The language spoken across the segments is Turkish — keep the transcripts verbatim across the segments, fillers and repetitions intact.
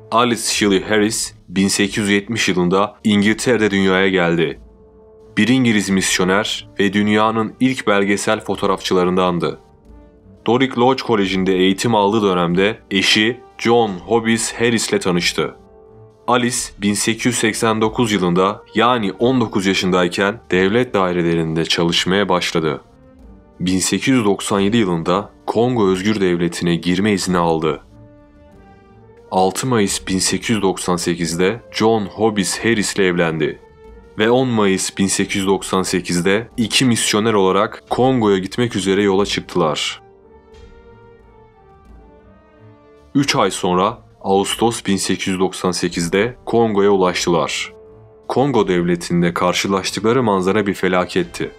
Alice Shelley Harris bin sekiz yüz yetmiş yılında İngiltere'de dünyaya geldi. Bir İngiliz misyoner ve dünyanın ilk belgesel fotoğrafçılarındandı. Doric Lodge Koleji'nde eğitim aldığı dönemde eşi John Hobbes Harris ile tanıştı. Alice bin sekiz yüz seksen dokuz yılında yani on dokuz yaşındayken devlet dairelerinde çalışmaya başladı. bin sekiz yüz doksan yedi yılında Kongo Özgür Devleti'ne girme izni aldı. altı Mayıs bin sekiz yüz doksan sekizde John Hobbes Harris ile evlendi ve on Mayıs bin sekiz yüz doksan sekizde iki misyoner olarak Kongo'ya gitmek üzere yola çıktılar. üç ay sonra Ağustos bin sekiz yüz doksan sekizde Kongo'ya ulaştılar. Kongo Devleti'nde karşılaştıkları manzara bir felaketti.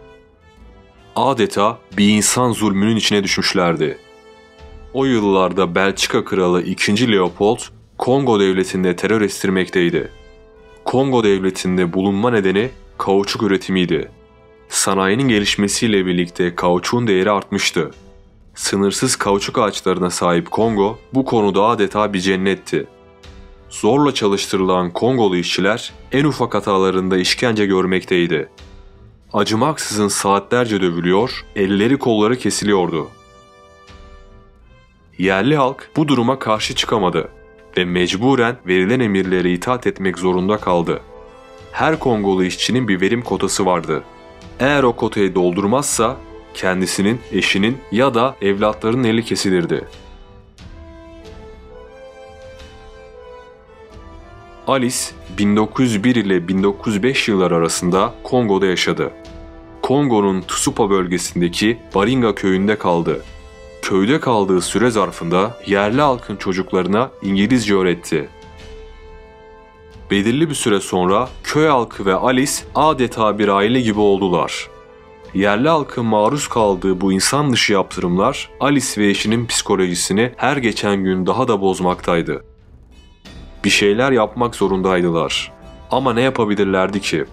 Adeta bir insan zulmünün içine düşmüşlerdi. O yıllarda Belçika Kralı ikinci. Leopold, Kongo Devleti'nde terör estirmekteydi. Kongo Devleti'nde bulunma nedeni kauçuk üretimiydi. Sanayinin gelişmesiyle birlikte kauçuğun değeri artmıştı. Sınırsız kauçuk ağaçlarına sahip Kongo bu konuda adeta bir cennetti. Zorla çalıştırılan Kongolu işçiler en ufak hatalarında işkence görmekteydi. Acımaksızın saatlerce dövülüyor, elleri kolları kesiliyordu. Yerli halk bu duruma karşı çıkamadı ve mecburen verilen emirlere itaat etmek zorunda kaldı. Her Kongolu işçinin bir verim kotası vardı. Eğer o kotayı doldurmazsa kendisinin, eşinin ya da evlatlarının eli kesilirdi. Alice bin dokuz yüz bir ile bin dokuz yüz beş yılları arasında Kongo'da yaşadı. Kongo'nun Tsupa bölgesindeki Baringa köyünde kaldı. Köyde kaldığı süre zarfında yerli halkın çocuklarına İngilizce öğretti. Belirli bir süre sonra köy halkı ve Alice adeta bir aile gibi oldular. Yerli halkın maruz kaldığı bu insan dışı yaptırımlar Alice ve eşinin psikolojisini her geçen gün daha da bozmaktaydı. Bir şeyler yapmak zorundaydılar. Ama ne yapabilirlerdi ki?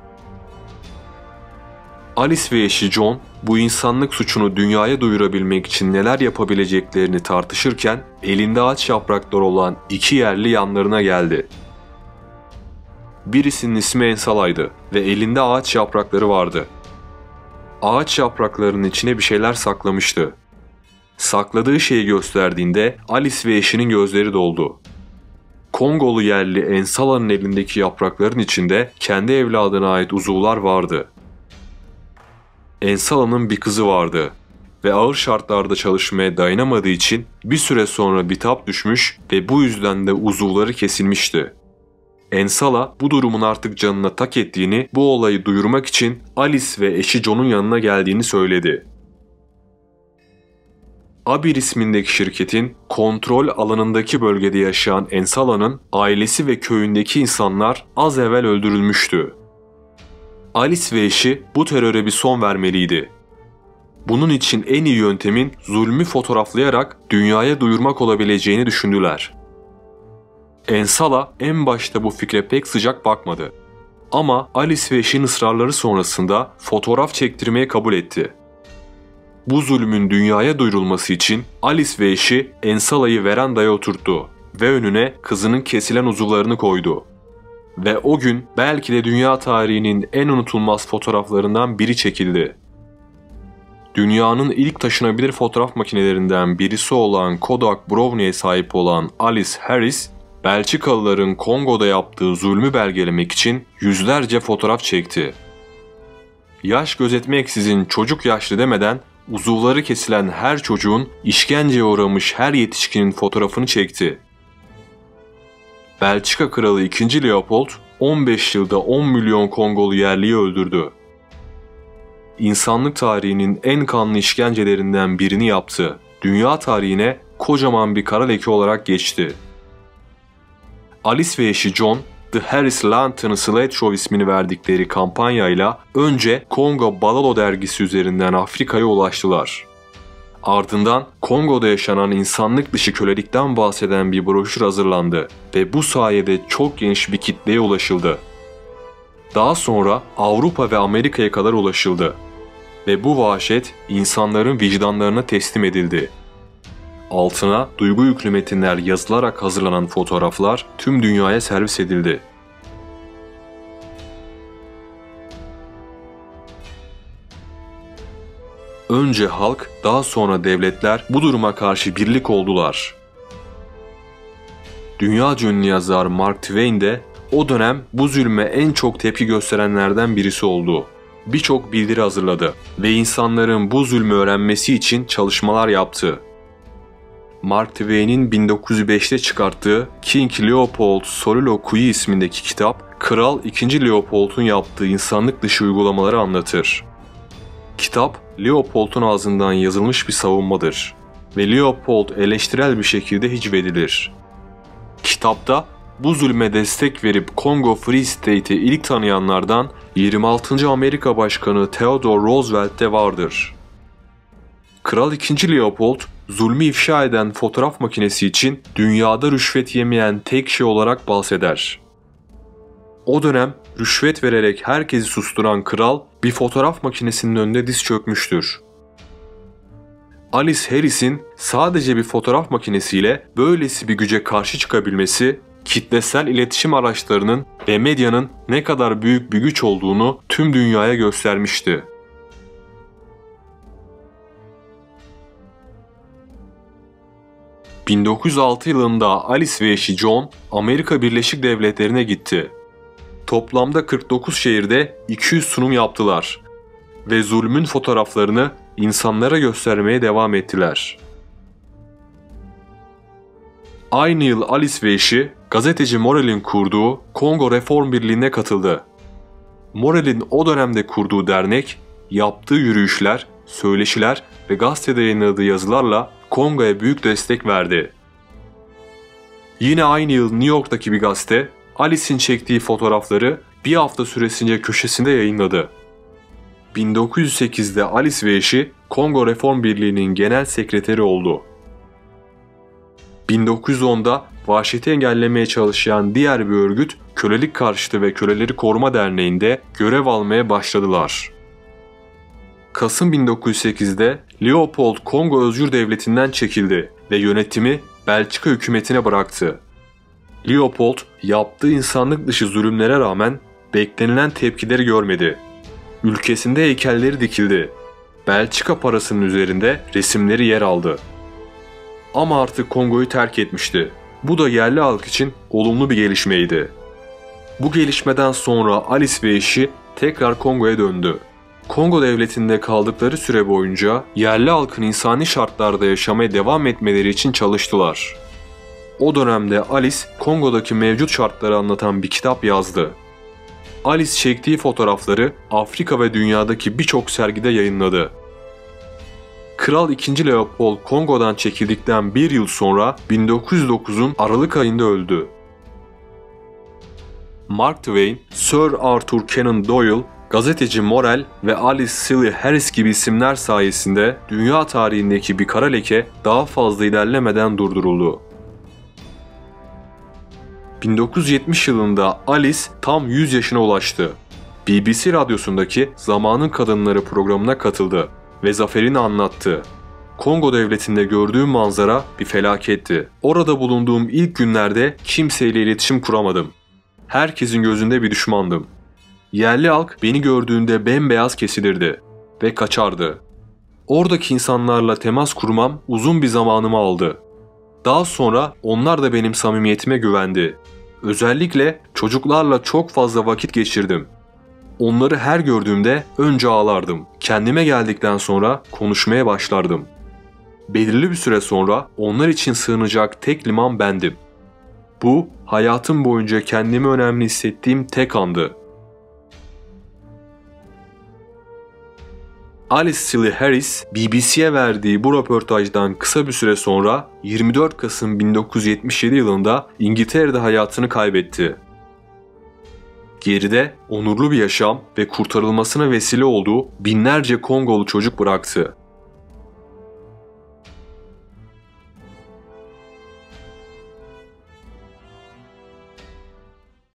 Alice ve eşi John bu insanlık suçunu dünyaya duyurabilmek için neler yapabileceklerini tartışırken elinde ağaç yaprakları olan iki yerli yanlarına geldi. Birisinin ismi Ensala'ydı ve elinde ağaç yaprakları vardı. Ağaç yapraklarının içine bir şeyler saklamıştı. Sakladığı şeyi gösterdiğinde Alice ve eşinin gözleri doldu. Kongolu yerli Ensala'nın elindeki yaprakların içinde kendi evladına ait uzuvlar vardı. Ensala'nın bir kızı vardı ve ağır şartlarda çalışmaya dayanamadığı için bir süre sonra bitap düşmüş ve bu yüzden de uzuvları kesilmişti. Ensala bu durumun artık canına tak ettiğini, bu olayı duyurmak için Alice ve eşi John'un yanına geldiğini söyledi. Abir ismindeki şirketin kontrol alanındaki bölgede yaşayan Ensala'nın ailesi ve köyündeki insanlar az evvel öldürülmüştü. Alice ve eşi bu teröre bir son vermeliydi. Bunun için en iyi yöntemin zulmü fotoğraflayarak dünyaya duyurmak olabileceğini düşündüler. Ensala en başta bu fikre pek sıcak bakmadı. Ama Alice ve eşinin ısrarları sonrasında fotoğraf çektirmeye kabul etti. Bu zulmün dünyaya duyurulması için Alice ve eşi Ensala'yı verandaya oturttu ve önüne kızının kesilen uzuvlarını koydu. Ve o gün belki de dünya tarihinin en unutulmaz fotoğraflarından biri çekildi. Dünyanın ilk taşınabilir fotoğraf makinelerinden birisi olan Kodak Brownie'ye sahip olan Alice Harris, Belçikalıların Kongo'da yaptığı zulmü belgelemek için yüzlerce fotoğraf çekti. Yaş gözetmeksizin çocuk yaşlı demeden uzuvları kesilen her çocuğun, işkenceye uğramış her yetişkinin fotoğrafını çekti. Belçika Kralı ikinci. Leopold on beş yılda on milyon Kongolu yerliyi öldürdü. İnsanlık tarihinin en kanlı işkencelerinden birini yaptı. Dünya tarihine kocaman bir kara leke olarak geçti. Alice ve eşi John, The Harris Lantern Slate Show ismini verdikleri kampanyayla önce Kongo Balalo dergisi üzerinden Afrika'ya ulaştılar. Ardından Kongo'da yaşanan insanlık dışı kölelikten bahseden bir broşür hazırlandı ve bu sayede çok geniş bir kitleye ulaşıldı. Daha sonra Avrupa ve Amerika'ya kadar ulaşıldı ve bu vahşet insanların vicdanlarına teslim edildi. altına duygu yüklü metinler yazılarak hazırlanan fotoğraflar tüm dünyaya servis edildi. Önce halk, daha sonra devletler bu duruma karşı birlik oldular. Dünyaca ünlü yazar Mark Twain de o dönem bu zulme en çok tepki gösterenlerden birisi oldu. Birçok bildiri hazırladı ve insanların bu zulmü öğrenmesi için çalışmalar yaptı. Mark Twain'in bin dokuz yüz beşte çıkarttığı King Leopold Soliloquy ismindeki kitap, Kral ikinci. Leopold'un yaptığı insanlık dışı uygulamaları anlatır. Kitap, Leopold'un ağzından yazılmış bir savunmadır ve Leopold eleştirel bir şekilde hicvedilir. Kitapta bu zulme destek verip Kongo Free State'i ilk tanıyanlardan yirmi altıncı. Amerika Başkanı Theodore Roosevelt de vardır. Kral ikinci. Leopold, zulmü ifşa eden fotoğraf makinesi için dünyada rüşvet yemeyen tek şey olarak bahseder. O dönem rüşvet vererek herkesi susturan kral bir fotoğraf makinesinin önünde diz çökmüştür. Alice Harris'in sadece bir fotoğraf makinesiyle böylesi bir güce karşı çıkabilmesi, kitlesel iletişim araçlarının ve medyanın ne kadar büyük bir güç olduğunu tüm dünyaya göstermişti. bin dokuz yüz altı yılında Alice ve eşi John, Amerika Birleşik Devletleri'ne gitti. Toplamda kırk dokuz şehirde iki yüz sunum yaptılar ve zulmün fotoğraflarını insanlara göstermeye devam ettiler. Aynı yıl Alice ve eşi, gazeteci Morell'in kurduğu Kongo Reform Birliği'ne katıldı. Morell'in o dönemde kurduğu dernek, yaptığı yürüyüşler, söyleşiler ve gazetede yayınladığı yazılarla Kongo'ya büyük destek verdi. Yine aynı yıl New York'taki bir gazete, Alice'in çektiği fotoğrafları bir hafta süresince köşesinde yayınladı. bin dokuz yüz sekizde Alice ve eşi Kongo Reform Birliği'nin genel sekreteri oldu. bin dokuz yüz onda vahşeti engellemeye çalışan diğer bir örgüt, Kölelik Karşıtı ve Köleleri Koruma Derneği'nde görev almaya başladılar. Kasım bin dokuz yüz sekizde Leopold Kongo Özgür Devleti'nden çekildi ve yönetimi Belçika hükümetine bıraktı. Leopold, yaptığı insanlık dışı zulümlere rağmen beklenilen tepkileri görmedi. Ülkesinde heykelleri dikildi. Belçika parasının üzerinde resimleri yer aldı. Ama artık Kongo'yu terk etmişti. Bu da yerli halk için olumlu bir gelişmeydi. Bu gelişmeden sonra Alice ve eşi tekrar Kongo'ya döndü. Kongo devletinde kaldıkları süre boyunca yerli halkın insani şartlarda yaşamaya devam etmeleri için çalıştılar. O dönemde Alice, Kongo'daki mevcut şartları anlatan bir kitap yazdı. Alice çektiği fotoğrafları Afrika ve dünyadaki birçok sergide yayınladı. Kral ikinci. Leopold Kongo'dan çekildikten bir yıl sonra bin dokuz yüz dokuzun Aralık ayında öldü. Mark Twain, Sir Arthur Conan Doyle, gazeteci Morell ve Alice Seeley Harris gibi isimler sayesinde dünya tarihindeki bir kara leke daha fazla ilerlemeden durduruldu. bin dokuz yüz yetmiş yılında Alice tam yüz yaşına ulaştı. B B C radyosundaki Zamanın Kadınları programına katıldı ve zaferini anlattı. Kongo devletinde gördüğüm manzara bir felaketti. Orada bulunduğum ilk günlerde kimseyle iletişim kuramadım. Herkesin gözünde bir düşmandım. Yerli halk beni gördüğünde bembeyaz kesilirdi ve kaçardı. Oradaki insanlarla temas kurmam uzun bir zamanımı aldı. Daha sonra onlar da benim samimiyetime güvendi. Özellikle çocuklarla çok fazla vakit geçirdim. Onları her gördüğümde önce ağlardım. Kendime geldikten sonra konuşmaya başlardım. Belirli bir süre sonra onlar için sığınacak tek liman bendim. Bu, hayatım boyunca kendimi önemli hissettiğim tek andı. Alice Seeley Harris, B B C'ye verdiği bu röportajdan kısa bir süre sonra yirmi dört Kasım bin dokuz yüz yetmiş yedi yılında İngiltere'de hayatını kaybetti. Geride onurlu bir yaşam ve kurtarılmasına vesile olduğu binlerce Kongolu çocuk bıraktı.